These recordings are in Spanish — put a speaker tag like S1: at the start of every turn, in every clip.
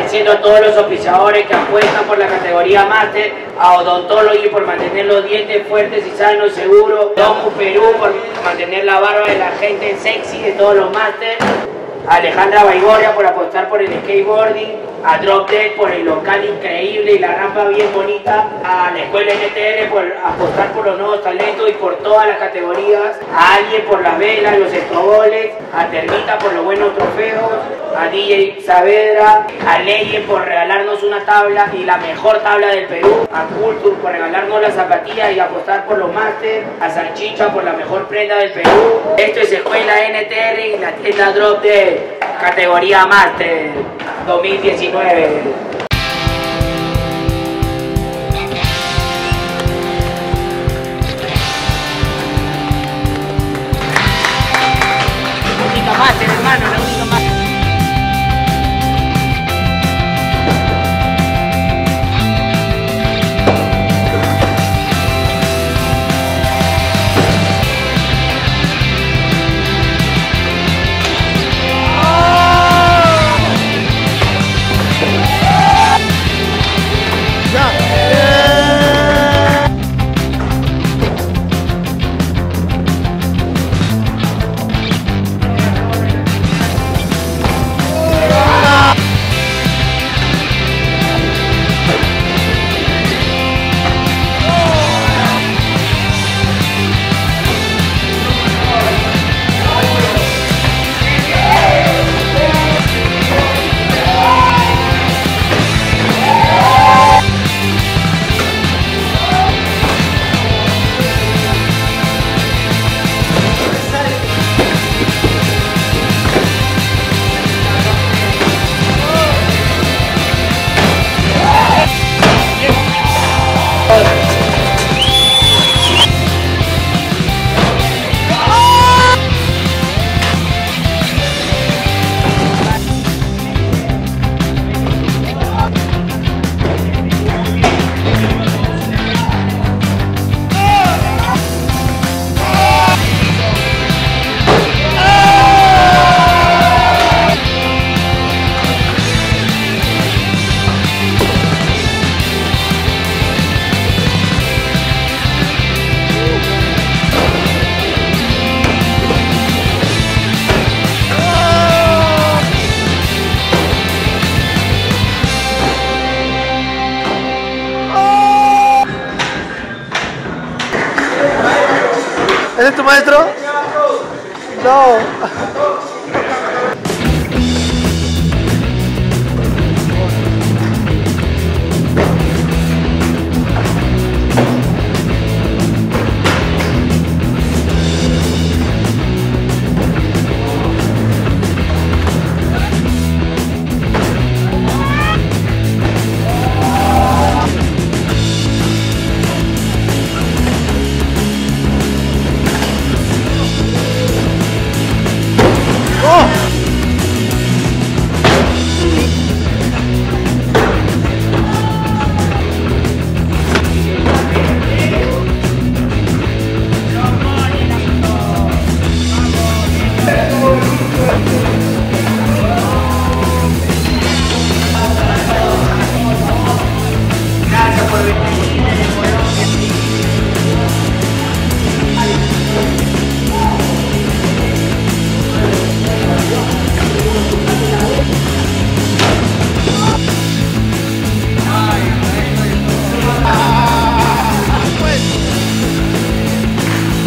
S1: Agradeciendo a todos los auspiciadores que apuestan por la categoría Máster, a Odontology por mantener los dientes fuertes y sanos, seguros, Domus Perú por mantener la barba de la gente sexy de todos los Máster, a Alejandra Baigorria por apostar por el skateboarding, a Drop Dead por el local increíble y la rampa bien bonita, a la escuela NTR por apostar por los nuevos talentos y por todas las categorías, a Alguien por las velas, los estroboles, a Termita por los buenos trofeos, a DJ Saavedra, a Leyen por regalarnos una tabla y la mejor tabla del Perú, a Culture por regalarnos las zapatillas y apostar por los máster, a Salchicha por la mejor prenda del Perú. Esto es Escuela NTR y la tienda Drop Dead, categoría Máster 2019. Música Máster, hermano, la única Máster.
S2: ¿Ese es tu maestro? No.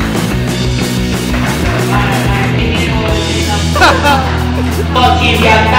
S1: Fucking